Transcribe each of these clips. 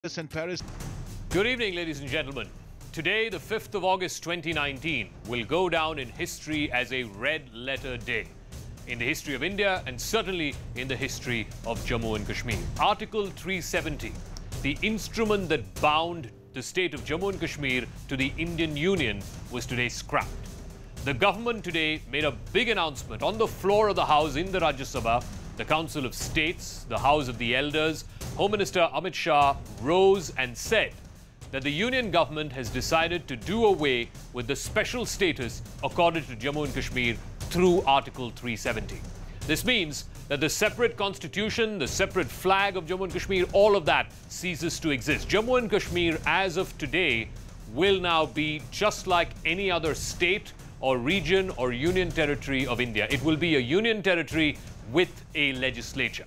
in Paris. Good evening, ladies and gentlemen. Today, the 5th of August 2019, will go down in history as a red-letter day in the history of India and certainly in the history of Jammu and Kashmir. Article 370, the instrument that bound the state of Jammu and Kashmir to the Indian Union, was today scrapped. The government today made a big announcement on the floor of the House in the Rajya Sabha, the Council of States, the House of the Elders. Home Minister Amit Shah rose and said that the Union government has decided to do away with the special status accorded to Jammu and Kashmir through Article 370. This means that the separate constitution, the separate flag of Jammu and Kashmir, all of that ceases to exist. Jammu and Kashmir, as of today, will now be just like any other state or region or union territory of India. It will be a union territory with a legislature.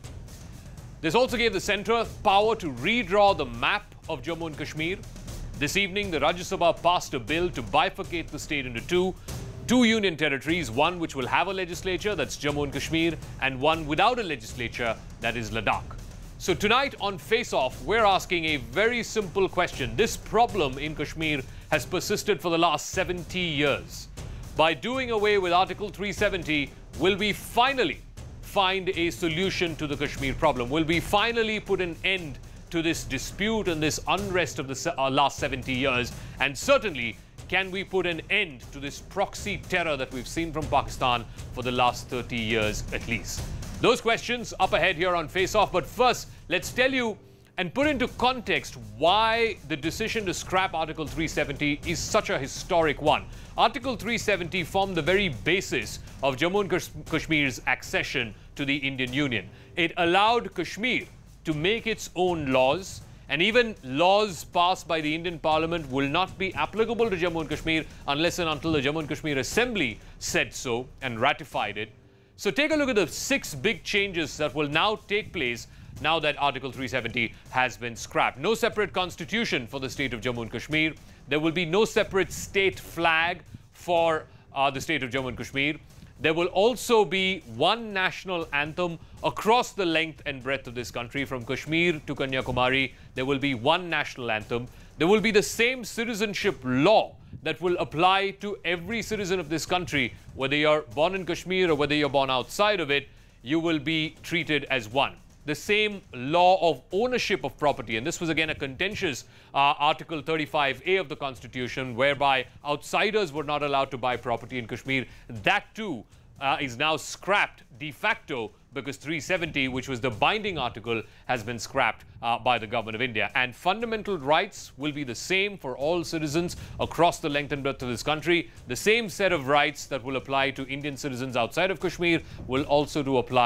This also gave the centre power to redraw the map of Jammu and Kashmir. This evening, the Rajya Sabha passed a bill to bifurcate the state into two union territories, one which will have a legislature, that's Jammu and Kashmir, and one without a legislature, that is Ladakh. So tonight on Faceoff, we're asking a very simple question. This problem in Kashmir has persisted for the last 70 years. By doing away with Article 370, will we finally find a solution to the Kashmir problem? Will we finally put an end to this dispute and this unrest of the last 70 years? And certainly, can we put an end to this proxy terror that we've seen from Pakistan for the last 30 years at least? Those questions up ahead here on Face Off. But first, let's tell you and put into context why the decision to scrap Article 370 is such a historic one. Article 370 formed the very basis of Jammu and Kashmir's accession to the Indian Union. It allowed Kashmir to make its own laws, and even laws passed by the Indian Parliament will not be applicable to Jammu and Kashmir unless and until the Jammu and Kashmir Assembly said so and ratified it. So take a look at the 6 big changes that will now take place now that Article 370 has been scrapped. No separate constitution for the state of Jammu and Kashmir. There will be no separate state flag for the state of Jammu and Kashmir. There will also be one national anthem across the length and breadth of this country. From Kashmir to Kanyakumari, there will be one national anthem. There will be the same citizenship law that will apply to every citizen of this country. Whether you're born in Kashmir or whether you're born outside of it, you will be treated as one. The same law of ownership of property. And this was again a contentious Article 35A of the Constitution, whereby outsiders were not allowed to buy property in Kashmir. That too is now scrapped de facto because 370, which was the binding article, has been scrapped by the government of India. And fundamental rights will be the same for all citizens across the length and breadth of this country. The same set of rights that will apply to Indian citizens outside of Kashmir will also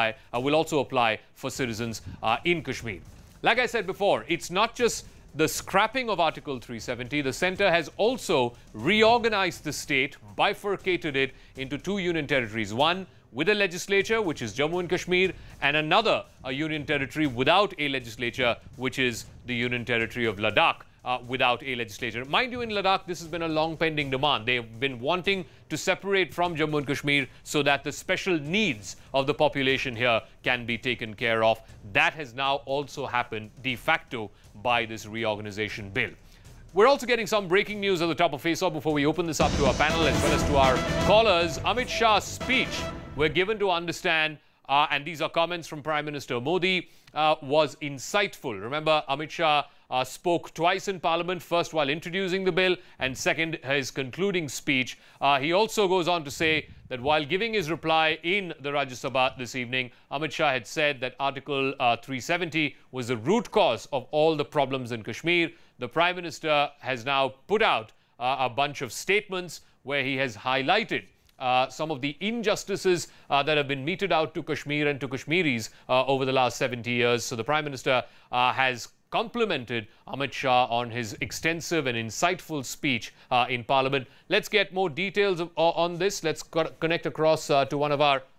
apply for citizens in Kashmir. Like I said before, it's not just the scrapping of Article 370. The centre has also reorganized the state, bifurcated it into 2 union territories. One with a legislature, which is Jammu and Kashmir, and another, a union territory without a legislature, which is the union territory of Ladakh, without a legislature. Mind you, in Ladakh, this has been a long pending demand. They have been wanting to separate from Jammu and Kashmir so that the special needs of the population here can be taken care of. That has now also happened de facto by this reorganization bill. We're also getting some breaking news at the top of Faceoff before we open this up to our panel as well as to our callers. Amit Shah's speech, we're given to understand, and these are comments from Prime Minister Modi, was insightful. Remember, Amit Shah spoke twice in Parliament, first while introducing the bill and second his concluding speech. He also goes on to say that while giving his reply in the Rajya Sabha this evening, Amit Shah had said that Article 370 was the root cause of all the problems in Kashmir. The Prime Minister has now put out a bunch of statements where he has highlighted some of the injustices that have been meted out to Kashmir and to Kashmiris over the last 70 years. So the Prime Minister has complimented Amit Shah on his extensive and insightful speech in Parliament. Let's get more details on this. Let's connect across to one of our...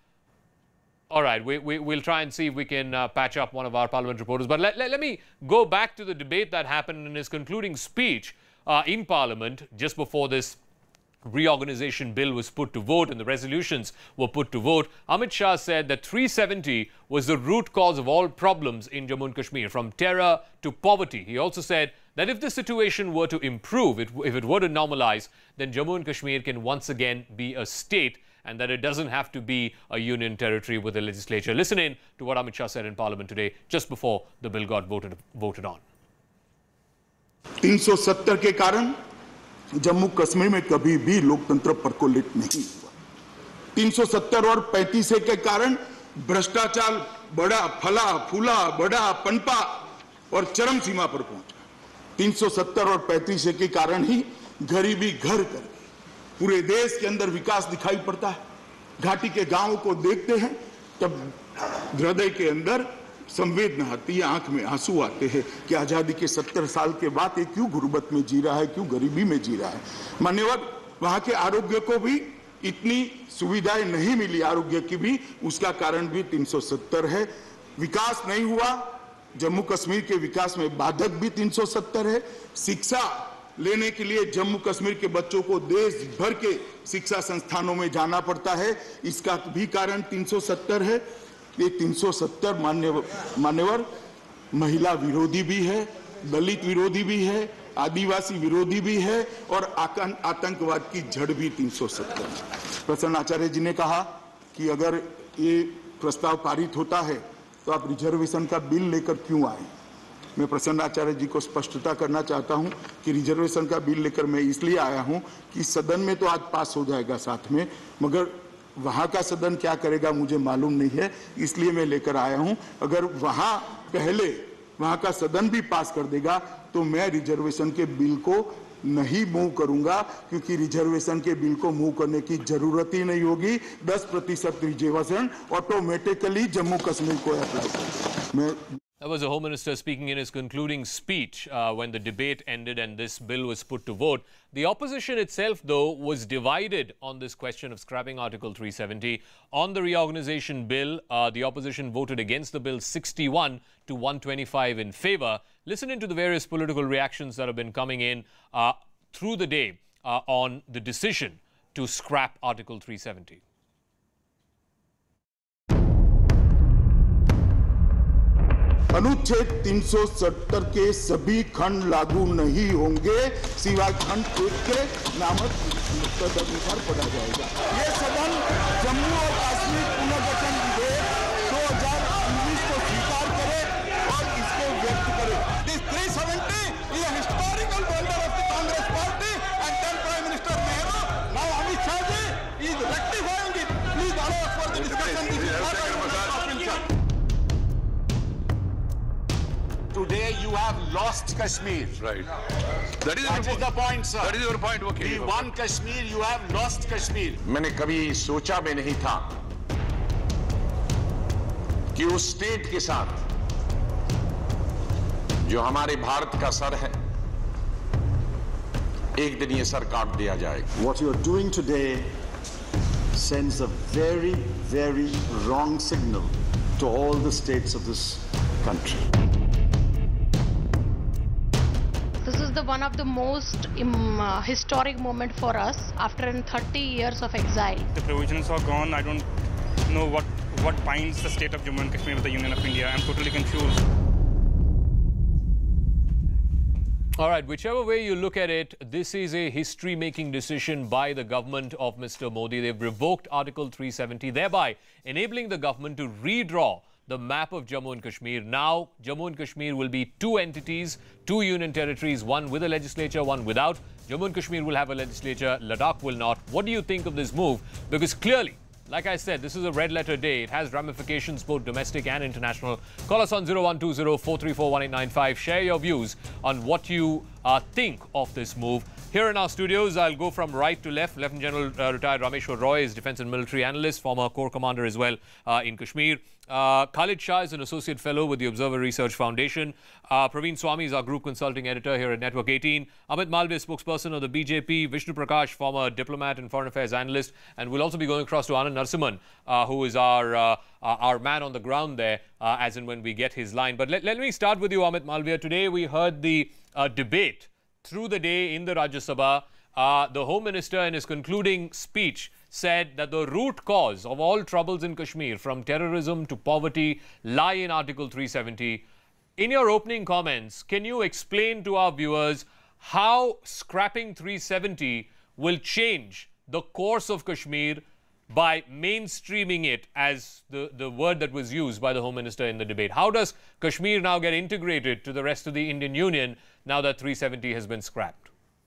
All right, we'll try and see if we can patch up one of our Parliament reporters. But let me go back to the debate that happened in his concluding speech in Parliament just before this reorganization bill was put to vote and the resolutions were put to vote, Amit Shah said that 370 was the root cause of all problems in Jammu and Kashmir, from terror to poverty. He also said that if the situation were to improve, if it were to normalize, then Jammu and Kashmir can once again be a state, and that it doesn't have to be a union territory with a legislature. Listen in to what Amit Shah said in Parliament today, just before the bill got voted on. 370 के कारण जम्मू कश्मीर में कभी भी लोकतंत्र percolate नहीं हुआ। 370 और 35 के कारण भ्रष्टाचार बड़ा फला फूला, बड़ा पनपा और चरम सीमा पर पहुंचा। 370 और 35 के कारण ही गरीबी घर कर पूरे देश के अंदर विकास दिखाई पड़ता है। घाटी के गांवों को देखते हैं तब हृदय के अंदर संवेदना आती है, आंख में आंसू आते हैं कि आजादी के 70 साल के बाद ये क्यों गुर्बत में जी रहा है, क्यों गरीबी में जी रहा है। मान्यवर, वहां के आरोग्य को भी इतनी सुविधाएं नहीं मिली, आरोग्य की भी, उसका कारण भी 370 है। विकास नहीं हुआ, जम्मू कश्मीर के विकास में बाधक भी 370 है। शिक्षा लेने के लिए जम्मू कश्मीर के बच्चों को देश भर के शिक्षा संस्थानों में जाना पड़ता है, इसका भी कारण 370 है। ये 370 मान्यवर महिला विरोधी भी है, दलित विरोधी भी है, आदिवासी विरोधी भी है और आतंकवाद की जड़ भी 370 है। प्रसन्न आचार्य जी ने कहा कि अगर ये प्रस्ताव पारित होता है तो आप रिजर्वेशन का बिल लेकर क्यों आए। मैं प्रसन्न आचार्य जी को स्पष्टता करना चाहता हूं कि रिजर्वेशन का बिल लेकर मैं इसलिए आया हूं कि सदन में तो आज पास हो जाएगा साथ में, मगर वहां का सदन क्या करेगा मुझे मालूम नहीं है, इसलिए मैं लेकर आया हूं। अगर वहां का सदन भी पास कर देगा तो मैं रिजर्वेशन के बिल को नहीं मूव करूंगा, क्योंकि रिजर्वेशन के बिल को मूव करने की जरूरत ही नहीं होगी। 10% रिजर्वेशन ऑटोमेटिकली जम्मू कश्मीर को अप्लाई करेगा। That was the Home Minister speaking in his concluding speech when the debate ended and this bill was put to vote. The opposition itself, though, was divided on this question of scrapping Article 370. On the reorganization bill, the opposition voted against the bill 61 to 125 in favour. Listen into the various political reactions that have been coming in through the day on the decision to scrap Article 370. अनुच्छेद 370 के सभी खंड लागू नहीं होंगे सिवाय खंड 1 के नामक तदनुसार पढ़ा जाएगा। ये सदन जम्मू और कश्मीर पुनर्गठन विधेयक 2019 को स्वीकार करे और इसको व्यक्त करे। This 370 is a historical blunder of the Congress party and then Prime Minister Nehru. Now Amit Shah ji is rectifying it. Please allow us for the discussion. This is not a Today you have lost Kashmir. Right. That is the point, sir. That is your point. Okay. We won Kashmir. You have lost Kashmir. मैंने कभी सोचा भी नहीं था कि उस state के साथ जो हमारे भारत का सर है, एक दिन ये सर काट दिया जाएगा। What you are doing today sends a very, very wrong signal to all the states of this country. This is one of the most historic moment for us after 30 years of exile. The provisions are gone. I don't know what binds the state of Jammu and Kashmir with the Union of India. I'm totally confused. All right, whichever way you look at it, this is a history-making decision by the government of Mr. Modi. They've revoked Article 370, thereby enabling the government to redraw the map of Jammu and Kashmir. Now, Jammu and Kashmir will be two entities, two union territories, one with a legislature, one without. Jammu and Kashmir will have a legislature, Ladakh will not. What do you think of this move? Because clearly, like I said, this is a red letter day. It has ramifications both domestic and international. Call us on 0120-434-1895. Share your views on what you think of this move. Here in our studios, I'll go from right to left. Lieutenant General retired Rameshwar Roy is defense and military analyst, former corps commander as well in Kashmir. Khalid Shah is an associate fellow with the Observer Research Foundation. Praveen Swami is our group consulting editor here at Network 18. Amit Malviya, spokesperson of the BJP. Vishnu Prakash, former diplomat and foreign affairs analyst. And we'll also be going across to Anand Narasimhan, who is our man on the ground there, as and when we get his line. But let me start with you, Amit Malviya. Today we heard the debate through the day in the Rajya Sabha. the Home Minister in his concluding speech said that the root cause of all troubles in Kashmir, from terrorism to poverty, lie in Article 370. In your opening comments, can you explain to our viewers how scrapping 370 will change the course of Kashmir by mainstreaming it, as the word that was used by the Home Minister in the debate? How does Kashmir now get integrated to the rest of the Indian Union now that 370 has been scrapped?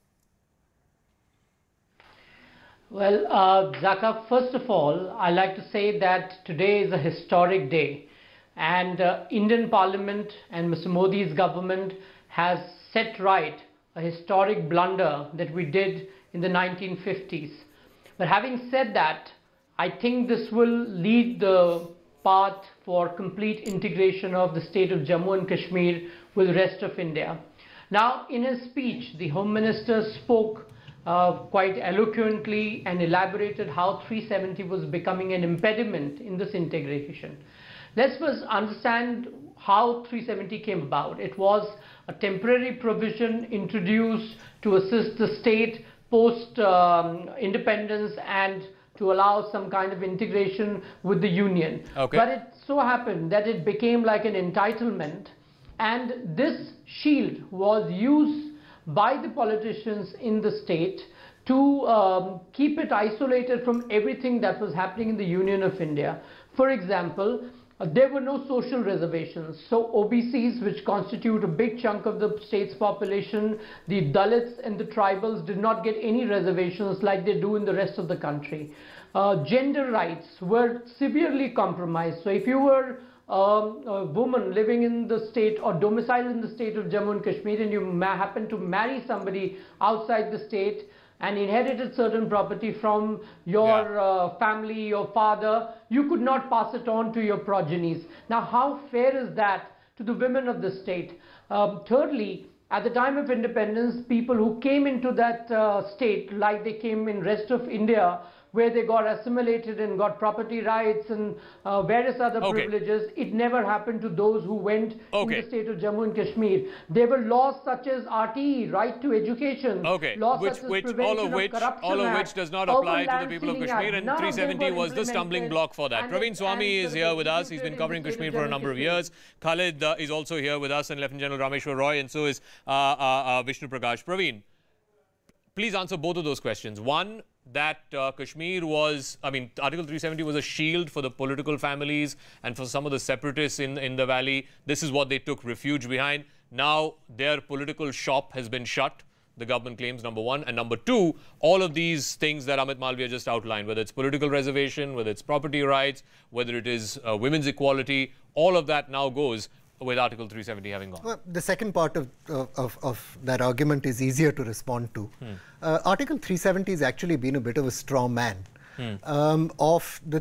Well, Zaka, first of all, I'd like to say that today is a historic day, and Indian Parliament and Mr. Modi's government has set right a historic blunder that we did in the 1950s. But having said that, I think this will lead the path for complete integration of the state of Jammu and Kashmir with the rest of India. Now, in his speech, the Home Minister spoke quite eloquently and elaborated how 370 was becoming an impediment in this integration. Let's first understand how 370 came about. It was a temporary provision introduced to assist the state post independence and to allow some kind of integration with the union. Okay. But it so happened that it became like an entitlement, and this shield was used by the politicians in the state to keep it isolated from everything that was happening in the Union of India. For example, there were no social reservations. So OBCs, which constitute a big chunk of the state's population, the Dalits and the tribals did not get any reservations like they do in the rest of the country. Gender rights were severely compromised. So if you were a woman living in the state or domiciled in the state of Jammu and Kashmir and you happen to marry somebody outside the state and inherited certain property from your family, your father, you could not pass it on to your progenies. Now, how fair is that to the women of the state? Thirdly, at the time of independence, people who came into that state, like they came in rest of India, where they got assimilated and got property rights and various other privileges, it never happened to those who went in the state of Jammu and Kashmir. There were laws such as RTE, right to education, laws such as prevention of corruption, all of which does not apply to the people of Kashmir, and 370 was the stumbling block for that. Praveen Swami is here with us. He's been covering Kashmir for a number of years. Khalid is also here with us, and Lieutenant General Rameshwar Roy, and so is Vishnu Prakash. Praveen, please answer both of those questions. One, that Kashmir was, Article 370 was a shield for the political families and for some of the separatists in the valley. This is what they took refuge behind. Now their political shop has been shut, the government claims, number one. And number two, all of these things that Amit Malviya just outlined, whether it's political reservation, whether it's property rights, whether it is women's equality, all of that now goes with Article 370 having gone. Well, the second part of that argument is easier to respond to. Article 370 has actually been a bit of a straw man. Of the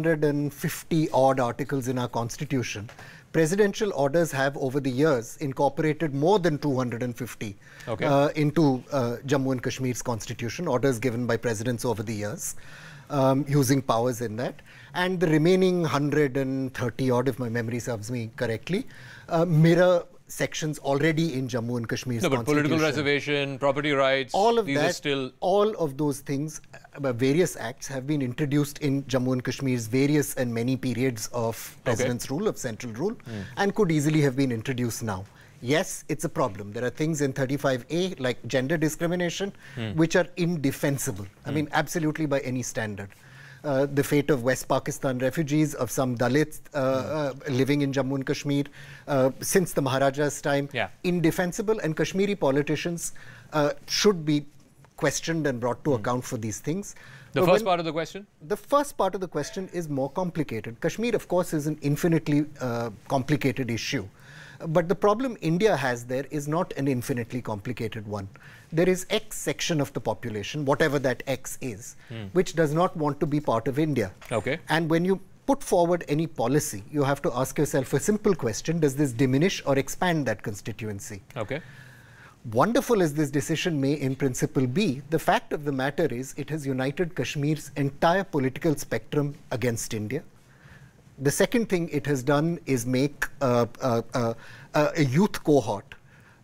350 odd articles in our constitution, presidential orders have over the years incorporated more than 250 into Jammu and Kashmir's constitution, orders given by presidents over the years, using powers in that. And the remaining 130 odd, if my memory serves me correctly, mirror sections already in Jammu and Kashmir's constitution. But political reservation, property rights, all of these that, are still... all of those things, various acts have been introduced in Jammu and Kashmir's various and many periods of president's rule, of central rule, and could easily have been introduced now. Yes, it's a problem. There are things in 35A, like gender discrimination, which are indefensible. I mean, absolutely by any standard. The fate of West Pakistan refugees, of some Dalits living in Jammu and Kashmir since the Maharaja's time, indefensible, and Kashmiri politicians should be questioned and brought to account for these things. The first part of the question? The first part of the question is more complicated. Kashmir, of course, is an infinitely complicated issue. But the problem India has there is not an infinitely complicated one. There is X section of the population, whatever that X is, which does not want to be part of India. And when you put forward any policy, you have to ask yourself a simple question: does this diminish or expand that constituency? Wonderful as this decision may in principle be, the fact of the matter is it has united Kashmir's entire political spectrum against India. The second thing it has done is make a youth cohort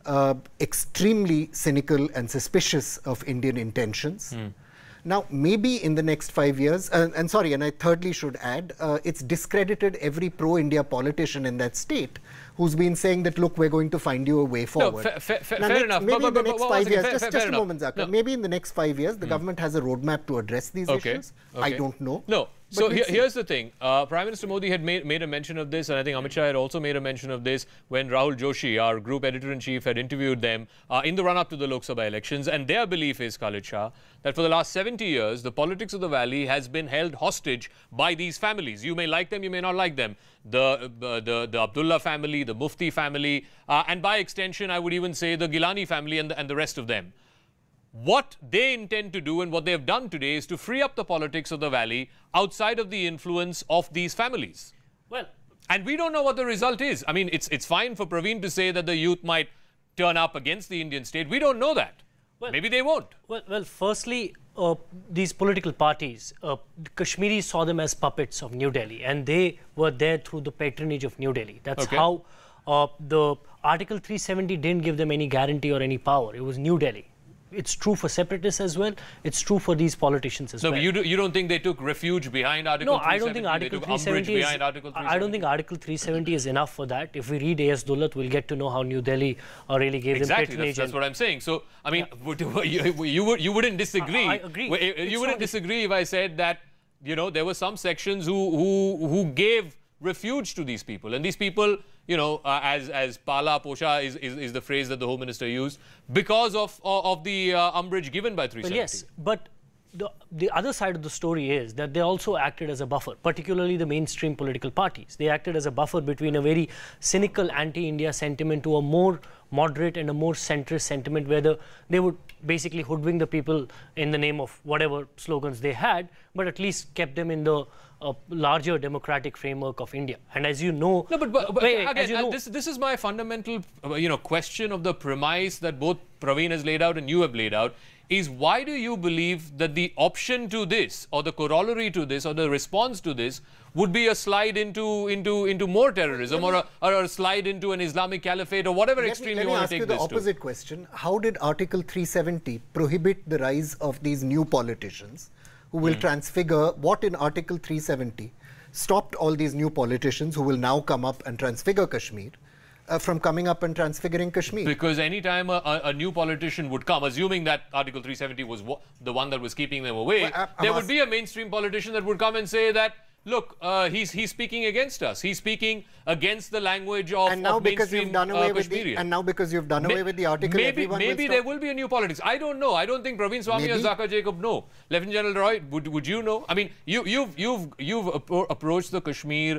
extremely cynical and suspicious of Indian intentions. Now, maybe in the next 5 years, and I thirdly should add, it's discredited every pro-India politician in that state who's been saying that, look, we're going to find you a way forward. No, fair enough. Maybe in the next 5 years, just a moment, Zakir. No. Maybe in the next 5 years, the government has a roadmap to address these issues. I don't know. No. So here's the thing. Prime Minister Modi had made a mention of this, and I think Amit Shah had also made a mention of this when Rahul Joshi, our group editor-in-chief, had interviewed them in the run-up to the Lok Sabha elections. And their belief is, Khalid Shah, that for the last 70 years, the politics of the valley has been held hostage by these families. You may like them, you may not like them. The Abdullah family, the Mufti family, and by extension, I would even say the Gilani family and the rest of them. What they intend to do and what they have done today is to free up the politics of the valley outside of the influence of these families. Well, and we don't know what the result is. I mean, it's fine for Praveen to say that the youth might turn up against the Indian state. We don't know that. Well, maybe they won't. Well, firstly, these political parties, the Kashmiris saw them as puppets of New Delhi, and they were there through the patronage of New Delhi. That's how the Article 370 didn't give them any guarantee or any power. It was New Delhi. It's true for separatists as well. It's true for these politicians as well. No, you don't think they took refuge behind Article 370? No, I don't think Article 370 is. I don't think Article 370 is enough for that. If we read A.S. Dulat, we'll get to know how New Delhi really gave them patronage. Exactly, that's what I'm saying. So, I mean, you wouldn't disagree. I agree. You wouldn't disagree if I said that, you know, there were some sections who gave refuge to these people, and these people, you know, as Pala Posha is the phrase that the Home Minister used, because of the umbrage given by 370. Well, yes, but the other side of the story is that they also acted as a buffer, particularly the mainstream political parties. They acted as a buffer between a very cynical anti-India sentiment to a more moderate and a more centrist sentiment, where they would basically hoodwink the people in the name of whatever slogans they had, but at least kept them in the larger democratic framework of India. And as you know... No, but again, as you know, this is my fundamental, question of the premise that both Praveen has laid out and you have laid out, is why do you believe that the option to this, or the corollary to this, or the response to this, would be a slide into more terrorism, or a slide into an Islamic caliphate, or whatever extreme you want to take this to? Let me ask you the opposite question. How did Article 370 prohibit the rise of these new politicians who will transfigure what in Article 370 stopped all these new politicians who will now come up and transfigure Kashmir from coming up and transfiguring Kashmir? Because any time a new politician would come, assuming that Article 370 was the one that was keeping them away, there would be a mainstream politician that would come and say that, look, he's speaking against us. He's speaking against the language of mainstream Kashmirians. And now because you've done away with the article, maybe there will be a new politics. I don't know. I don't think Praveen Swami or Zakir Jacob know. Lieutenant General Roy, would you know? I mean, you've approached the Kashmir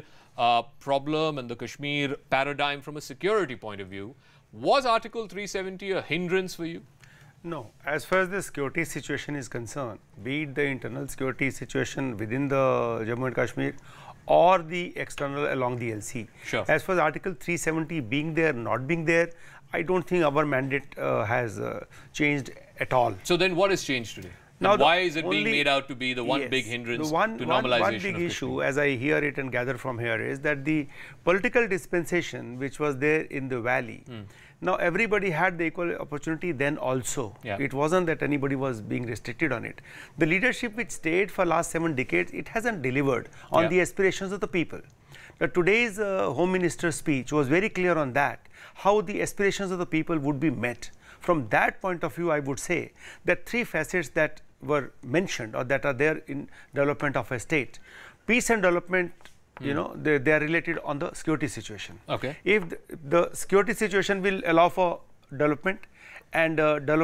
problem and the Kashmir paradigm from a security point of view. Was Article 370 a hindrance for you? No. As far as the security situation is concerned, be it the internal security situation within the Jammu and Kashmir or the external along the LC. Sure. As far as Article 370 being there, not being there, I don't think our mandate has changed at all. So then what has changed today? Now, why is it being made out to be the one big hindrance to normalization? One big issue, as I hear it and gather from here, is that the political dispensation which was there in the valley, now everybody had the equal opportunity then also. Yeah. It wasn't that anybody was being restricted on it. The leadership which stayed for last 7 decades, it hasn't delivered on the aspirations of the people. Now, today's Home Minister's speech was very clear on that, how the aspirations of the people would be met. From that point of view, I would say that 3 facets that were mentioned or that are there in development of a state. Peace and development, you know, they are related on the security situation. Okay. If the security situation will allow for development, and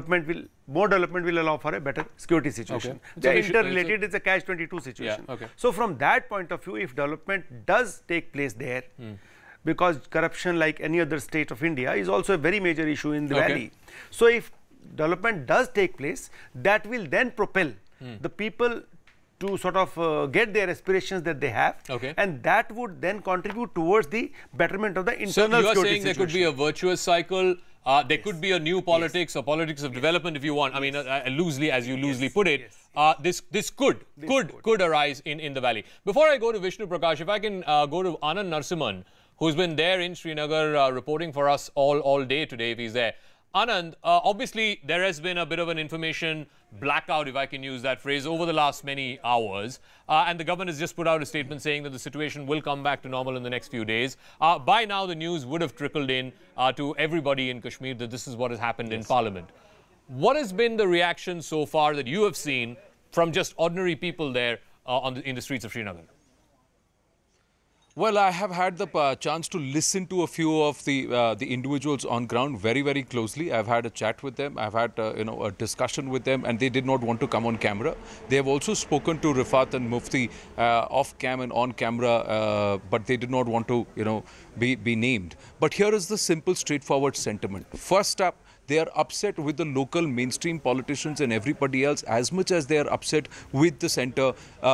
more development will allow for a better security situation. Okay. They are interrelated. It's a catch-22 situation. Yeah, okay. So from that point of view, if development does take place there, because corruption, like any other state of India, is also a very major issue in the valley. So if development does take place, that will then propel the people to sort of get their aspirations that they have, and that would then contribute towards the betterment of the internal security situation. So you are saying there could be a virtuous cycle, there could be a new politics or politics of development, if you want, I mean, loosely, as you loosely put it, this could arise in the valley. Before I go to Vishnu Prakash, if I can go to Anand Narsimhan, who's been there in Srinagar reporting for us all day today, if he's there. Anand, obviously there has been a bit of an information blackout, if I can use that phrase, over the last many hours. And the government has just put out a statement saying that the situation will come back to normal in the next few days. By now, the news would have trickled in to everybody in Kashmir that this is what has happened in Parliament. What has been the reaction so far that you have seen from just ordinary people there in the streets of Srinagar? Well, I have had the chance to listen to a few of the individuals on ground very, very closely. I've had a chat with them. I've had a discussion with them, and they did not want to come on camera. They have also spoken to Rifat and Mufti off cam and on camera, but they did not want to be named. But here is the simple, straightforward sentiment. First up, they are upset with the local mainstream politicians and everybody else as much as they are upset with the centre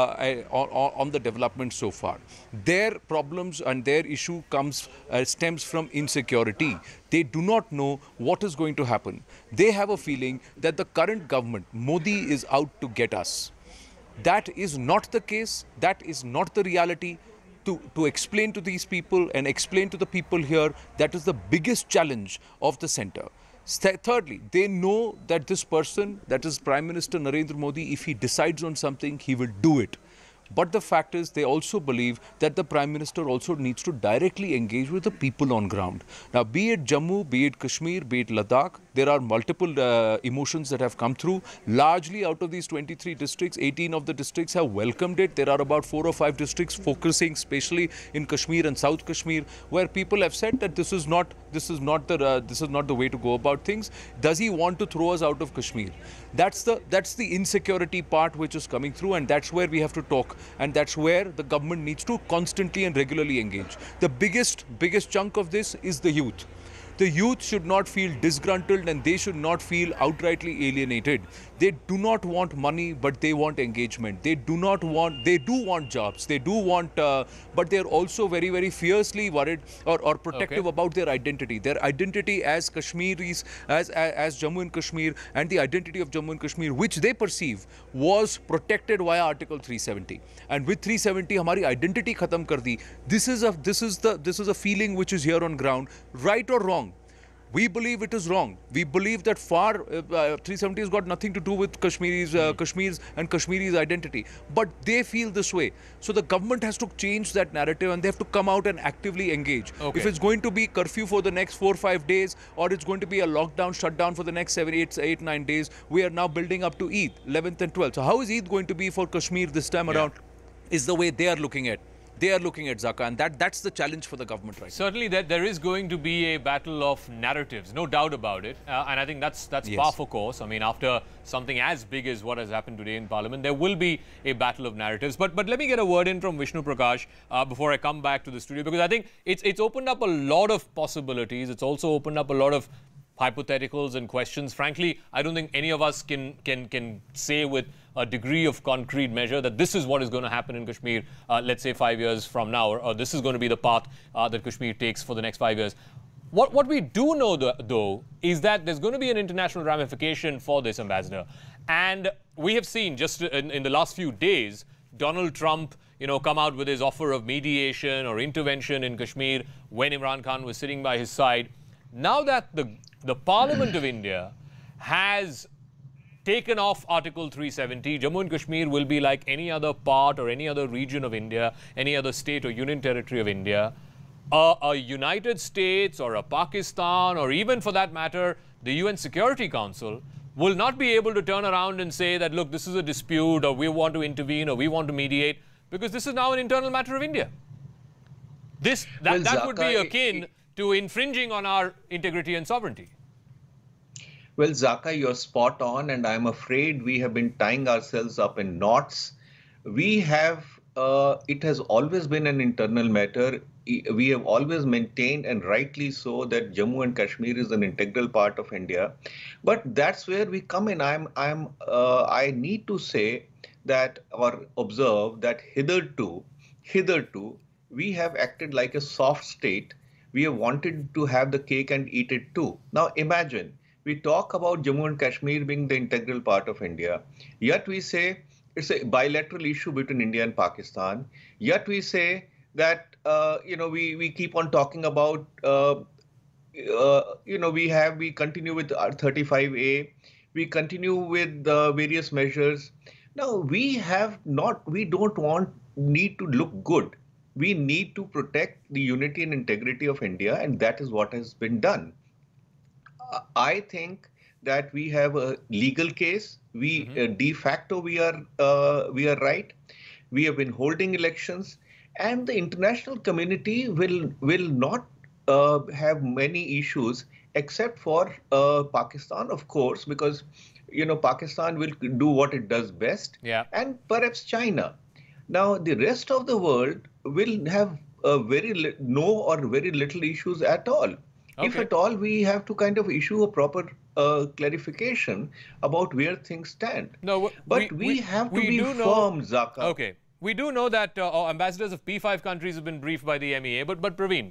on the development so far. Their problems and their issue stems from insecurity. They do not know what is going to happen. They have a feeling that the current government, Modi, is out to get us. That is not the case. That is not the reality. To explain to these people and explain to the people here, that is the biggest challenge of the centre. Thirdly, they know that this person, that is Prime Minister Narendra Modi, if he decides on something, he will do it. But the fact is, they also believe that the Prime Minister also needs to directly engage with the people on ground. Now, be it Jammu, be it Kashmir, be it Ladakh, there are multiple emotions that have come through. Largely out of these 23 districts, 18 of the districts have welcomed it. There are about 4 or 5 districts focusing especially in Kashmir and South Kashmir, where people have said that this is not the way to go about things. Does he want to throw us out of Kashmir? That's the insecurity part which is coming through, and that's where we have to talk. And that's where the government needs to constantly and regularly engage. The biggest chunk of this is the youth. The youth should not feel disgruntled and they should not feel outrightly alienated. They do not want money, but they want engagement. They do want jobs. They do want, but they're also very, very fiercely worried or protective about their identity. Their identity as Kashmiris, as Jammu and Kashmir, and the identity of Jammu and Kashmir, which they perceive was protected via Article 370. And with 370, hamari identity khatam kar di. This is a feeling which is here on ground, right or wrong. We believe it is wrong. We believe that 370 has got nothing to do with Kashmir's and Kashmiri's identity. But they feel this way. So the government has to change that narrative and they have to come out and actively engage. If it's going to be curfew for the next 4 or 5 days, or it's going to be a lockdown, shutdown for the next 7, 8, 9 days, we are now building up to Eid, 11th and 12th. So how is Eid going to be for Kashmir this time around? Is the way they are looking at. They are looking at Zaka, and that's the challenge for the government right now. Certainly, there is going to be a battle of narratives, no doubt about it. And I think that's par for course. I mean, after something as big as what has happened today in Parliament, there will be a battle of narratives. But let me get a word in from Vishnu Prakash before I come back to the studio, because I think it's opened up a lot of possibilities. It's also opened up a lot of hypotheticals and questions. Frankly, I don't think any of us can say with a degree of concrete measure that this is what is going to happen in Kashmir, let's say 5 years from now, or this is going to be the path that Kashmir takes for the next 5 years. What we do know, though, is that there's going to be an international ramification for this, Ambassador. And we have seen just in the last few days, Donald Trump, come out with his offer of mediation or intervention in Kashmir when Imran Khan was sitting by his side. Now that the Parliament of India has taken off Article 370, Jammu and Kashmir will be like any other part or any other region of India, any other state or union territory of India. A United States or a Pakistan, or even for that matter, the UN Security Council will not be able to turn around and say that, look, this is a dispute, or we want to intervene, or we want to mediate, because this is now an internal matter of India. That would be akin to infringing on our integrity and sovereignty. Well, Zaka, you're spot on, and I'm afraid we have been tying ourselves up in knots. It has always been an internal matter. We have always maintained, and rightly so, that Jammu and Kashmir is an integral part of India. But that's where we come in. I need to say that, or observe that hitherto, we have acted like a soft state. We have wanted to have the cake and eat it too. Now imagine, we talk about Jammu and Kashmir being the integral part of India, yet we say it's a bilateral issue between India and Pakistan, yet we say that, we keep on talking about, we continue with our 35A, we continue with various measures. Now we don't need to look good. We need to protect the unity and integrity of India, and that is what has been done. I think that we have a legal case. De facto we are right. We have been holding elections, and the international community will not have many issues except for Pakistan, of course, because Pakistan will do what it does best, and perhaps China. Now the rest of the world will have very little issues at all. Okay. If at all, we have to kind of issue a proper clarification about where things stand. No, but we have to be firm, Zaka. Okay. We do know that ambassadors of P5 countries have been briefed by the MEA, but Praveen,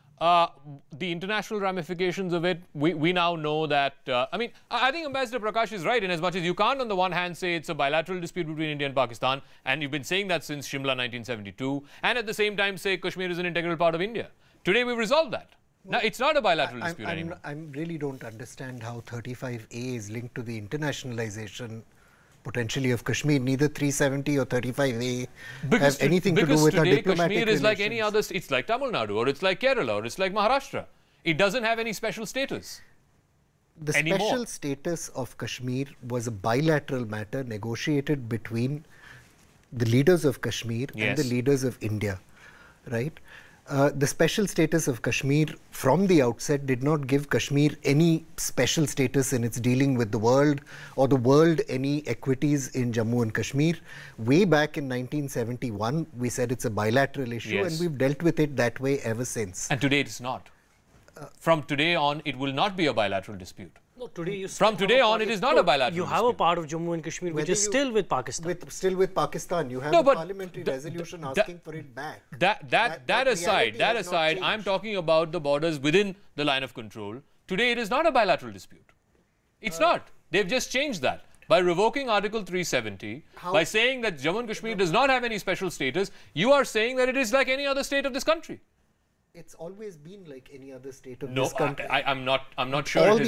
the international ramifications of it, we now know that, I think Ambassador Prakash is right in as much as you can't on the one hand say it's a bilateral dispute between India and Pakistan, and you've been saying that since Shimla 1972, and at the same time say Kashmir is an integral part of India. Today we've resolved that. Now, it's not a bilateral dispute anymore. I really don't understand how 35A is linked to the internationalization potentially of Kashmir. Neither 370 or 35A have anything to do with our diplomatic Kashmir is relations. like any other, it's like Tamil Nadu, or it's like Kerala, or it's like Maharashtra. It doesn't have any special status. The special status of Kashmir was a bilateral matter negotiated between the leaders of Kashmir and the leaders of India, right? The special status of Kashmir from the outset did not give Kashmir any special status in its dealing with the world, or the world any equities in Jammu and Kashmir. Way back in 1971, we said it's a bilateral issue, and we've dealt with it that way ever since. And today it's not. From today on, it will not be a bilateral dispute. No, today From today on, it is not a bilateral You have a part of Jammu and Kashmir which is still with Pakistan. Still with Pakistan. You have a parliamentary resolution asking for it back. That aside, I'm talking about the borders within the line of control. Today, it is not a bilateral dispute. It's not. They've just changed that. By revoking Article 370, by saying that Jammu and Kashmir does not have any special status, you are saying that it is like any other state of this country. It's always been like any other state of this country. I'm not sure. All the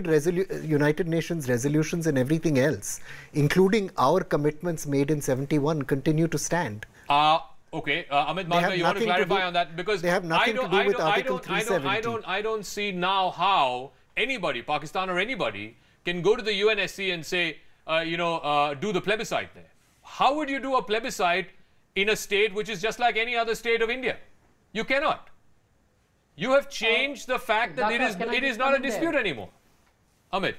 United Nations resolutions and everything else, including our commitments made in 71, continue to stand. Okay, Amit Malka, you want to clarify on that? Because they have nothing to do with Article 370. I don't see now how anybody, Pakistan or anybody, can go to the UNSC and say, do the plebiscite there. How would you do a plebiscite in a state which is just like any other state of India? You cannot. You have changed the fact that it is not a dispute anymore. Amit.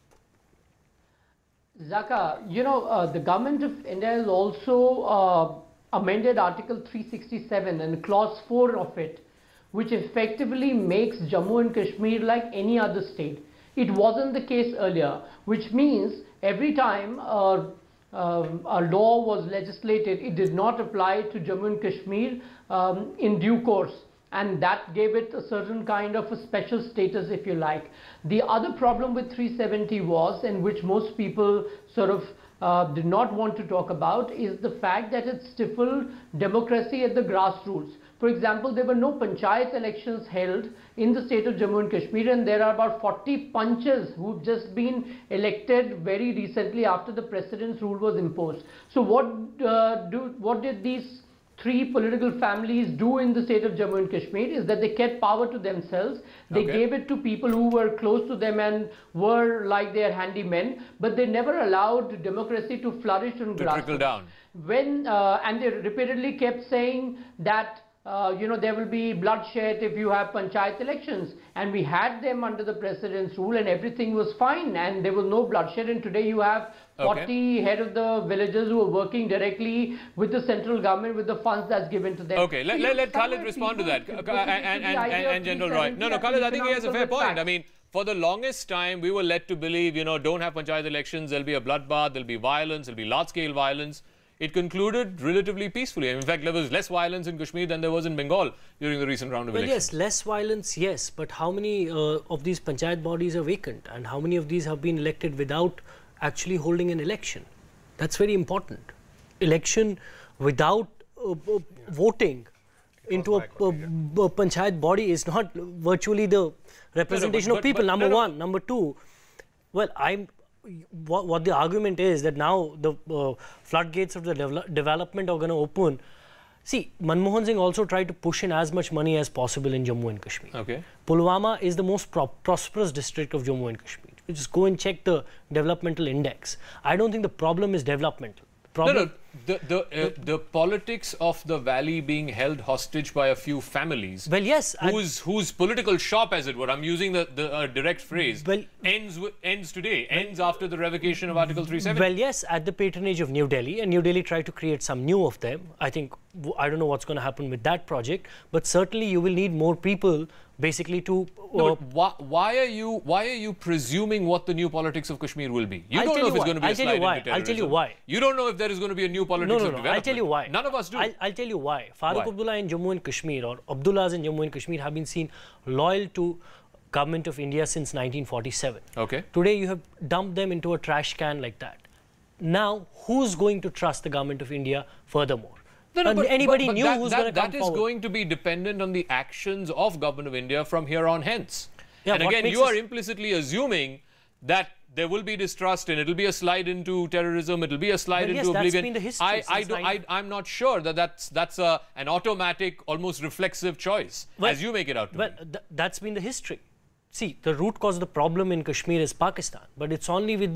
Zaka, the government of India has also amended Article 367 and Clause 4 of it, which effectively makes Jammu and Kashmir like any other state. It wasn't the case earlier, which means every time a law was legislated, it did not apply to Jammu and Kashmir in due course. And that gave it a certain kind of a special status, if you like. The other problem with 370 was, and which most people sort of did not want to talk about, is the fact that it stifled democracy at the grassroots. For example, there were no panchayat elections held in the state of Jammu and Kashmir, and there are about 40 panchas who've just been elected very recently after the precedence rule was imposed. So what did these three political families do in the state of Jammu and Kashmir is that they kept power to themselves. They gave it to people who were close to them and were like their handymen, but they never allowed democracy to flourish on grassroots. Trickle down. And they repeatedly kept saying that there will be bloodshed if you have panchayat elections, and we had them under the precedence rule and everything was fine and there was no bloodshed, and today you have 40 head of the villages who are working directly with the central government with the funds that's given to them. Okay, let Khalid respond to that and General Roy. No, Khalid, I think he has a fair point. I mean, for the longest time we were led to believe, don't have panchayat elections, there'll be a bloodbath, there'll be violence, there'll be large-scale violence. It concluded relatively peacefully. In fact, there was less violence in Kashmir than there was in Bengal during the recent round of elections. Yes, less violence, yes. But how many of these panchayat bodies are vacant? And how many of these have been elected without actually holding an election? That's very important. Election without voting into a panchayat body is not virtually the representation of people, number one. Number two, well, what the argument is that now the floodgates of the development are going to open. See, Manmohan Singh also tried to push in as much money as possible in Jammu and Kashmir. Okay. Pulwama is the most prosperous district of Jammu and Kashmir. You just go and check the developmental index. I don't think the problem is developmental. The politics of the valley being held hostage by a few families. Well, yes. Whose political shop, as it were, I'm using the direct phrase, well, ends today, ends after the revocation of Article 370. Well, yes, at the patronage of New Delhi, and New Delhi tried to create some new of them. I think, I don't know what's going to happen with that project, but certainly you will need more people basically to... why are you presuming what the new politics of Kashmir will be? You don't know if it's going to be a slide into terrorism. I'll tell you why. You don't know if there is going to be a new politics of development. I'll tell you why. None of us do. I'll tell you why. Farooq Abdullah in Jammu and Kashmir or Abdullahs in Jammu and Kashmir have been seen loyal to government of India since 1947. Okay. Today you have dumped them into a trash can like that. Now, who's going to trust the government of India furthermore? Anybody new who's going to come forward. That is going to be dependent on the actions of Government of India from here on hence. Yeah, and again, you are implicitly assuming that there will be distrust and it will be a slide into terrorism, it will be a slide into oblivion. That's been the history. I'm not sure that that's an automatic, almost reflexive choice, as you make it out to be. That's been the history. See, the root cause of the problem in Kashmir is Pakistan, but it's only with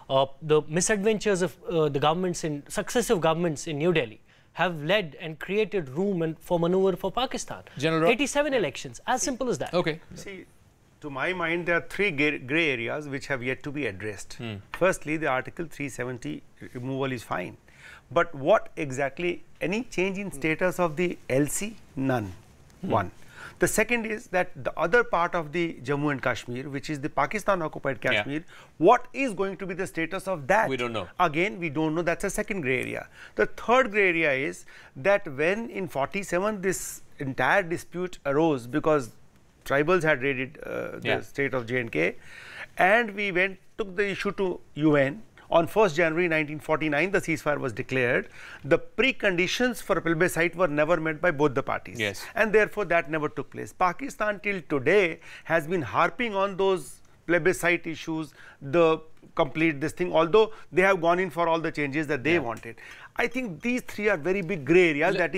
the misadventures of the governments successive governments in New Delhi have led and created room for maneuver for Pakistan. 87 elections, as simple as that. Okay. See, to my mind, there are three grey areas which have yet to be addressed. Firstly, the Article 370 removal is fine. But what exactly, any change in status of the LC? None. One. The second is that the other part of the Jammu and Kashmir, which is the Pakistan-occupied Kashmir, what is going to be the status of that? We don't know. Again, we don't know. That's a second grey area. The third grey area is that when in 47 this entire dispute arose because tribals had raided the state of J&K, and we took the issue to UN. On 1st January 1949, the ceasefire was declared. The preconditions for plebiscite were never met by both the parties. Yes. And therefore, that never took place. Pakistan till today has been harping on those plebiscite issues, the complete this thing, although they have gone in for all the changes that they wanted. I think these three are very big grey areas. Let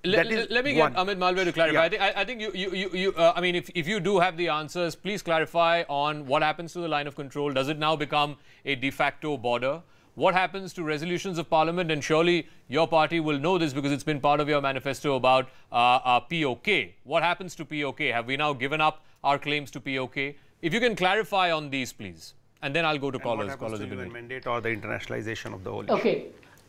me get Amit Malviya to clarify. I think I mean, if you do have the answers, please clarify on what happens to the line of control. Does it now become a de facto border? What happens to resolutions of parliament? And surely your party will know this because it's been part of your manifesto about POK. What happens to POK? Have we now given up our claims to POK? If you can clarify on these, please. And then I'll go to callers. What happens to the UN mandate or the internationalization of the whole issue? Okay.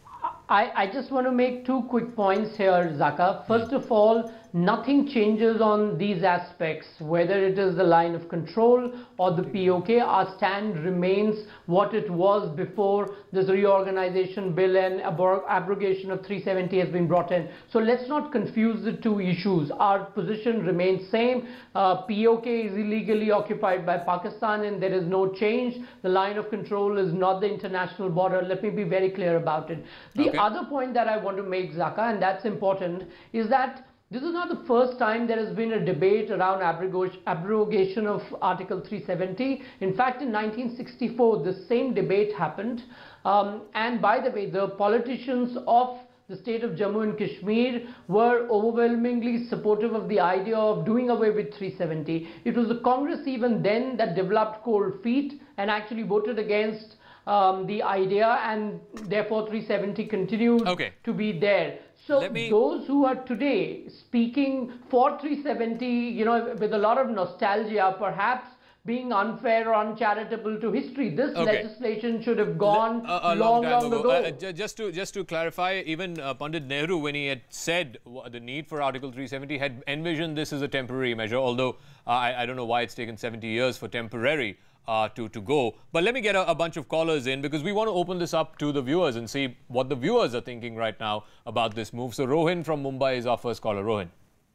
I just want to make two quick points here, Zaka. First of all, nothing changes on these aspects, whether it is the line of control or the POK. Our stand remains what it was before this reorganization bill and abrogation of 370 has been brought in. So let's not confuse the two issues. Our position remains same. POK is illegally occupied by Pakistan and there is no change. The line of control is not the international border. Let me be very clear about it. The other point that I want to make, Zaka, and that's important, is that this is not the first time there has been a debate around abrogation of Article 370. In fact, in 1964, the same debate happened. And by the way, the politicians of the state of Jammu and Kashmir were overwhelmingly supportive of the idea of doing away with 370. It was the Congress even then that developed cold feet and actually voted against the idea, and therefore 370 continued to be there. So those who are today speaking for 370, you know, with a lot of nostalgia, perhaps being unfair or uncharitable to history, this legislation should have gone long ago. Just to clarify, even Pandit Nehru, when he had said the need for Article 370, had envisioned this as a temporary measure, although I don't know why it's taken 70 years for temporary to go. But let me get a bunch of callers in because we want to open this up to the viewers and see what the viewers are thinking right now about this move. So Rohin from Mumbai is our first caller. Rohin.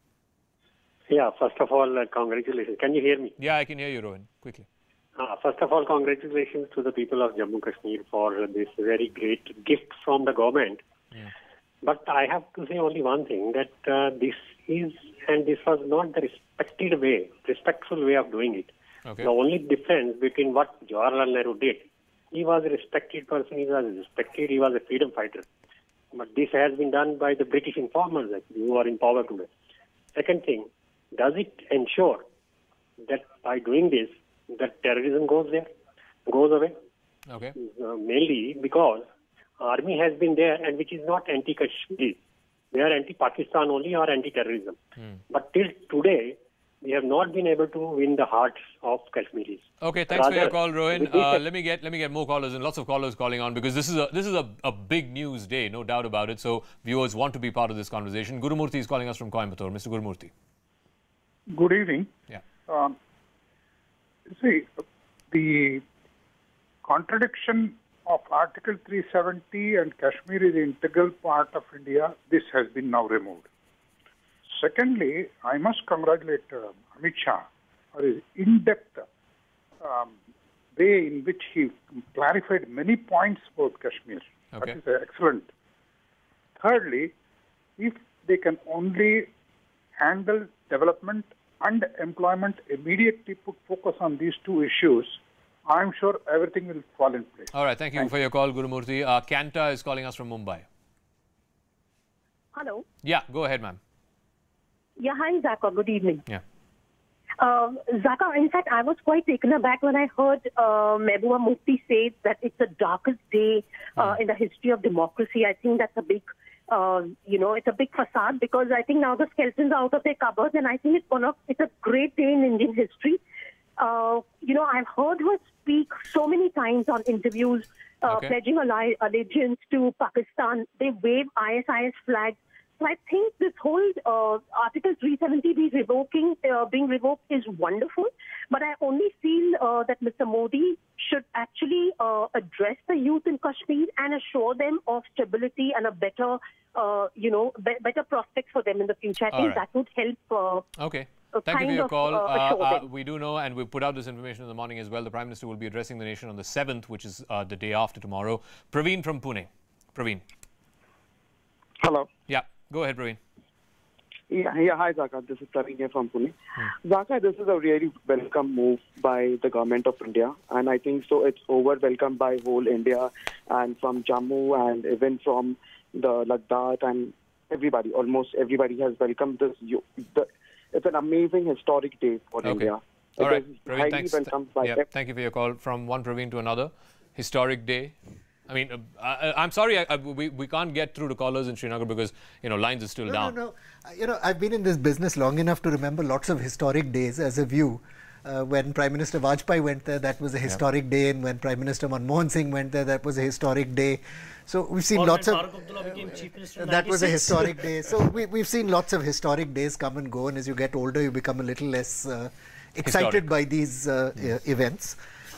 Yeah, first of all, congratulations. Can you hear me? Yeah, I can hear you, Rohin. Quickly. First of all, congratulations to the people of Jammu Kashmir for this very great gift from the government. But I have to say only one thing, that this was not the respectful way of doing it. Okay. The only difference between what Jawaharlal Nehru did, he was a respected person, he was a freedom fighter. But this has been done by the British informers, actually, who are in power today. Second thing, does it ensure that by doing this, that terrorism goes away? Okay. Mainly because army has been there, and which is not anti-Kashmir. They are anti-Pakistan only, or anti-terrorism. But till today, we have not been able to win the hearts of Kashmiris. Okay, thanks for your call, Rohin. Let me get more callers, and lots of callers calling on, because this is a big news day, no doubt about it. So viewers want to be part of this conversation. Gurumurthy is calling us from Coimbatore. Mr. Gurumurthy. Good evening. Yeah. See, the contradiction of Article 370 and Kashmir is an integral part of India, this has been now removed. Secondly, I must congratulate Amit Shah for his in-depth way in which he clarified many points about Kashmir. Okay. That is excellent. Thirdly, if they can only handle development and employment, immediately put focus on these two issues, I'm sure everything will fall in place. All right, thank you for your call, Gurumurthy. Kanta is calling us from Mumbai. Hello. Yeah, go ahead, ma'am. Yeah, hi, Zaka. Good evening. Yeah. Zaka, in fact, I was quite taken aback when I heard Mehbooba Mufti say that it's the darkest day in the history of democracy. I think that's a big, it's a big facade, because I think now the skeletons are out of their cupboards, and I think it's a great day in Indian history. I've heard her speak so many times on interviews, pledging allegiance to Pakistan. They wave ISIS flags. So I think this whole Article 370 being revoked is wonderful. But I only feel that Mr. Modi should actually address the youth in Kashmir and assure them of stability and a better, better prospects for them in the future. I think that would help. Okay. Thank you for your call. We do know, and we put out this information in the morning as well, the Prime Minister will be addressing the nation on the 7th, which is the day after tomorrow. Praveen from Pune. Praveen. Hello. Yeah, go ahead, Praveen. Yeah, hi, Zaka. This is Praveen here from Pune. Zaka, this is a really welcome move by the government of India, and I think so it's over-welcomed by whole India, and from Jammu and even from the Ladakh, and everybody, almost everybody has welcomed this. It's an amazing historic day for India. All right, Praveen, thanks. Thank you for your call. From one Praveen to another, historic day. I mean, I'm sorry, we can't get through to callers in Srinagar because, lines are still down. No. I've been in this business long enough to remember lots of historic days as a view. When Prime Minister Vajpayee went there, that was a historic day. And when Prime Minister Manmohan Singh went there, that was a historic day. So we've seen lots of... that was a historic day. So we've seen lots of historic days come and go. And as you get older, you become a little less excited by these events.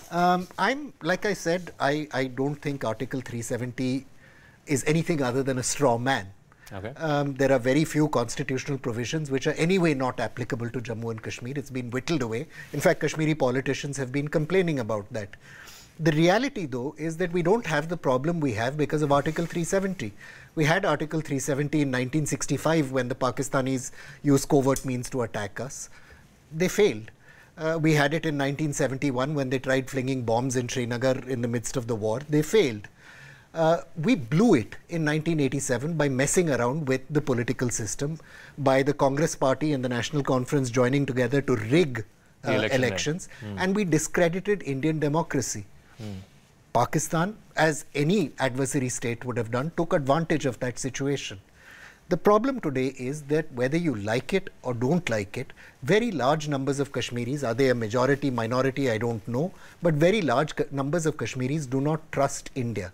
Like I said, I don't think Article 370 is anything other than a straw man. Okay. There are very few constitutional provisions which are anyway not applicable to Jammu and Kashmir. It's been whittled away. In fact, Kashmiri politicians have been complaining about that. The reality, though, is that we don't have the problem we have because of Article 370. We had Article 370 in 1965 when the Pakistanis used covert means to attack us. They failed. We had it in 1971 when they tried flinging bombs in Srinagar in the midst of the war. They failed. We blew it in 1987 by messing around with the political system, by the Congress Party and the National Conference joining together to rig elections, and we discredited Indian democracy. Pakistan, as any adversary state would have done, took advantage of that situation. The problem today is that whether you like it or don't like it, very large numbers of Kashmiris, are they a majority, minority, I don't know, but very large numbers of Kashmiris do not trust India.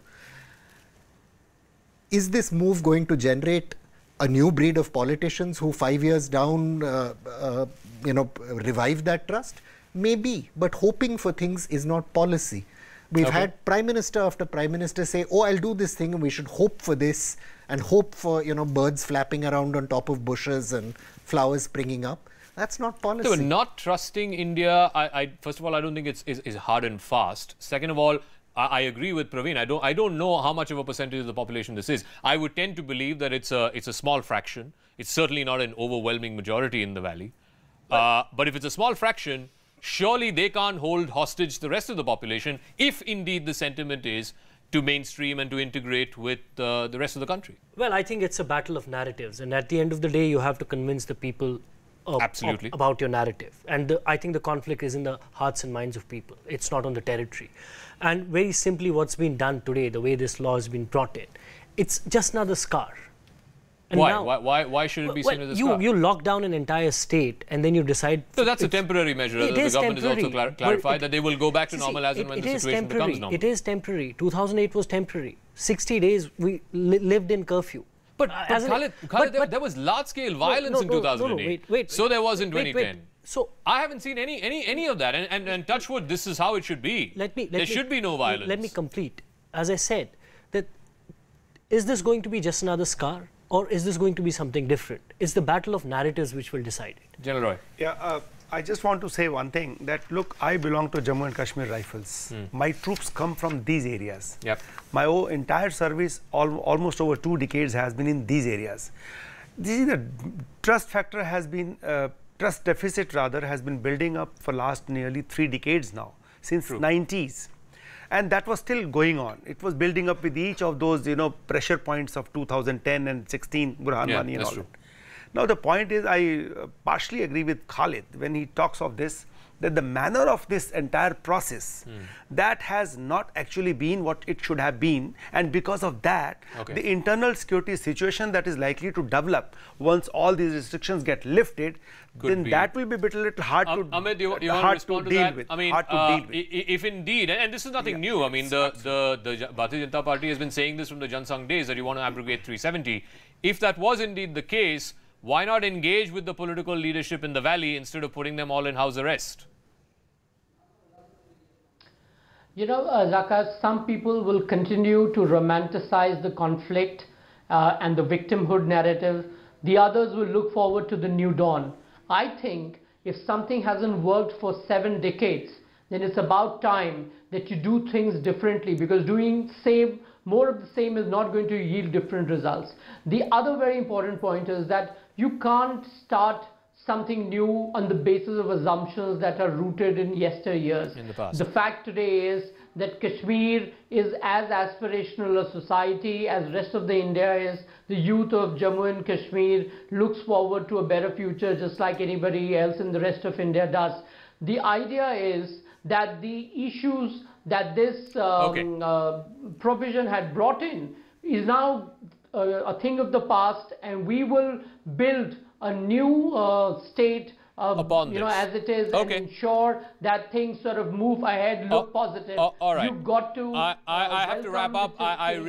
Is this move going to generate a new breed of politicians who 5 years down, revive that trust? Maybe, but hoping for things is not policy. We've had Prime Minister after Prime Minister say, oh, I'll do this thing and we should hope for this and hope for, birds flapping around on top of bushes and flowers springing up. That's not policy. So not trusting India, first of all, I don't think it's hard and fast. Second of all, I agree with Praveen. I don't know how much of a percentage of the population this is. I would tend to believe that it's a small fraction. It's certainly not an overwhelming majority in the valley. But if it's a small fraction, surely they can't hold hostage the rest of the population if indeed the sentiment is to mainstream and to integrate with the rest of the country. Well, I think it's a battle of narratives, and at the end of the day, you have to convince the people about your narrative. And I think the conflict is in the hearts and minds of people. It's not on the territory. And very simply, what's been done today, the way this law has been brought in, it's just another scar. And why? Now, why should it be seen as a scar? You lock down an entire state and then you decide... So that's a temporary measure. The government has also clarified that they will go back to normal as and when the situation becomes normal. It is temporary. 2008 was temporary. 60 days we lived in curfew. But Khalid, there was large-scale violence in 2008. Wait. So there was in 2010. So I haven't seen any of that. And touch wood, this is how it should be. There should be no violence. Let me complete. As I said, that is this going to be just another scar? Or is this going to be something different? It's the battle of narratives which will decide it. General Roy. Yeah, I just want to say one thing, that look, I belong to Jammu and Kashmir Rifles. My troops come from these areas. Yep. My entire service, almost over 2 decades, has been in these areas. This is the trust factor has been, trust deficit rather, has been building up for last nearly 3 decades now, since 90s. And that was still going on. It was building up with each of those, pressure points of 2010 and 16, Burhan Wani and all that. Now, the point is, I partially agree with Khalid when he talks of this, that the manner of this entire process, that has not actually been what it should have been. And because of that, the internal security situation that is likely to develop once all these restrictions get lifted, then that will be a little hard to, Amit, you want to respond to deal that? with. I mean, if indeed, and this is nothing new, I mean, the Bharatiya Janata Party has been saying this from the Jansangh days, that you want to abrogate 370. If that was indeed the case, why not engage with the political leadership in the valley instead of putting them all in house arrest? Zaka, some people will continue to romanticize the conflict and the victimhood narrative. The others will look forward to the new dawn. I think if something hasn't worked for 7 decades, then it's about time that you do things differently, because doing more of the same is not going to yield different results. The other very important point is that you can't start something new on the basis of assumptions that are rooted in yesteryears. In the past. The fact today is that Kashmir is as aspirational a society as rest of the India is. The youth of Jammu and Kashmir looks forward to a better future just like anybody else in the rest of India does. The idea is that the issues that this provision had brought in is now a thing of the past, and we will build a new state upon this, as it is, and ensure that things sort of move ahead, look positive. All right. You've got to. I have to wrap up.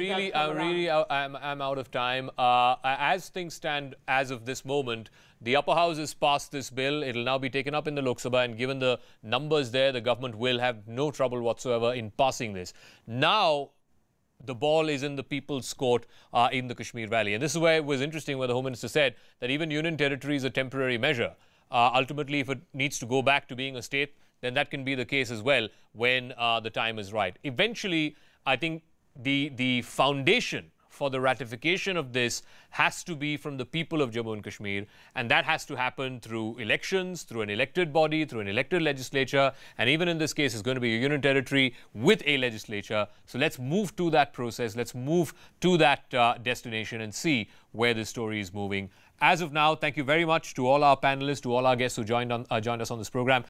I'm out of time. As things stand as of this moment, the upper house has passed this bill. It will now be taken up in the Lok Sabha, and given the numbers there, the government will have no trouble whatsoever in passing this. Now, the ball is in the people's court in the Kashmir Valley. And this is where it was interesting, where the Home Minister said that even Union Territory is a temporary measure. Ultimately, if it needs to go back to being a state, then that can be the case as well when the time is right. Eventually, I think the foundation for the ratification of this has to be from the people of Jammu and Kashmir, and that has to happen through elections, through an elected body, through an elected legislature, and even in this case, it's going to be a union territory with a legislature. So let's move to that process, let's move to that destination and see where this story is moving. As of now, thank you very much to all our panelists, to all our guests who joined us on this program.